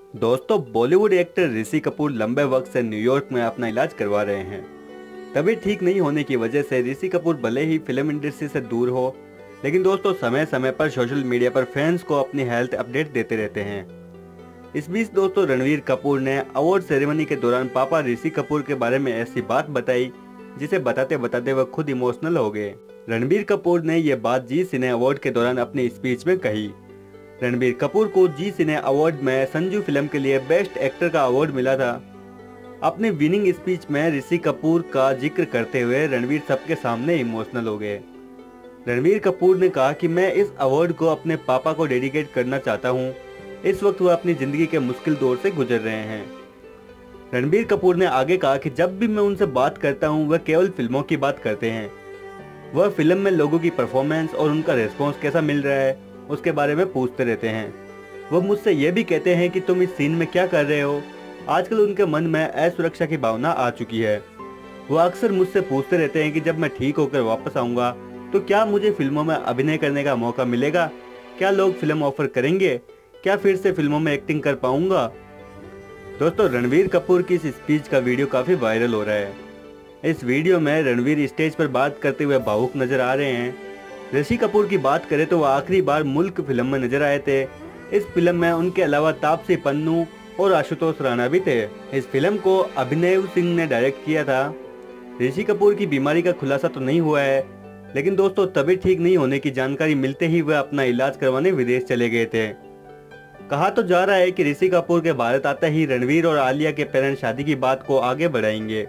दोस्तों, बॉलीवुड एक्टर ऋषि कपूर लंबे वक्त से न्यूयॉर्क में अपना इलाज करवा रहे हैं। तबीयत ठीक नहीं होने की वजह से ऋषि कपूर भले ही फिल्म इंडस्ट्री से दूर हो, लेकिन दोस्तों समय समय पर सोशल मीडिया पर फैंस को अपनी हेल्थ अपडेट देते रहते हैं। इस बीच दोस्तों रणवीर कपूर ने अवार्ड सेरेमनी के दौरान पापा ऋषि कपूर के बारे में ऐसी बात बताई जिसे बताते बताते वह खुद इमोशनल हो गए। रणबीर कपूर ने यह बात जी सिने अवार्ड के दौरान अपनी स्पीच में कही। रणबीर कपूर को जी सिने अवार्ड में संजू फिल्म के लिए बेस्ट एक्टर का अवार्ड मिला था। अपनी विनिंग स्पीच में ऋषि कपूर का जिक्र करते हुए रणबीर सबके सामने इमोशनल हो गए। रणबीर कपूर ने कहा कि मैं इस अवार्ड को अपने पापा को डेडिकेट करना चाहता हूं। इस वक्त वह अपनी जिंदगी के मुश्किल दौर से गुजर रहे हैं। रणबीर कपूर ने आगे कहा कि जब भी मैं उनसे बात करता हूं, वह केवल फिल्मों की बात करते हैं। वह फिल्म में लोगों की परफॉर्मेंस और उनका रिस्पॉन्स कैसा मिल रहा है उसके बारे में पूछते रहते हैं। वो मुझसे ये भी कहते हैं कि तुम इस सीन में क्या कर रहे हो। आजकल उनके मन में असुरक्षा की भावना आ चुकी है। वो अक्सर मुझसे पूछते रहते हैं कि जब मैं ठीक होकर वापस आऊँगा तो क्या मुझे फिल्मों में अभिनय करने का मौका मिलेगा, क्या लोग फिल्म ऑफर करेंगे, क्या फिर से फिल्मों में एक्टिंग कर पाऊंगा। दोस्तों, रणवीर कपूर की इस स्पीच का वीडियो काफ़ी वायरल हो रहा है। इस वीडियो में रणवीर स्टेज पर बात करते हुए भावुक नजर आ रहे हैं। ऋषि कपूर की बात करें तो वह आखिरी बार मुल्क फिल्म में नजर आए थे। इस फिल्म में उनके अलावा तापसी पन्नू और आशुतोष राणा भी थे। इस फिल्म को अभिनव सिंह ने डायरेक्ट किया था। ऋषि कपूर की बीमारी का खुलासा तो नहीं हुआ है, लेकिन दोस्तों तबीयत ठीक नहीं होने की जानकारी मिलते ही वह अपना इलाज करवाने विदेश चले गए थे। कहा तो जा रहा है कि ऋषि कपूर के भारत आते ही रणवीर और आलिया के पेरेंट्स शादी की बात को आगे बढ़ाएंगे।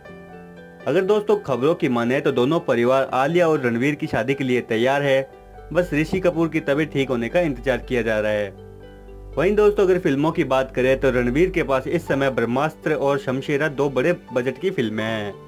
अगर दोस्तों खबरों की माने तो दोनों परिवार आलिया और रणवीर की शादी के लिए तैयार है। बस ऋषि कपूर की तबीयत ठीक होने का इंतजार किया जा रहा है। वहीं दोस्तों अगर फिल्मों की बात करें तो रणवीर के पास इस समय ब्रह्मास्त्र और शमशेरा दो बड़े बजट की फिल्में हैं।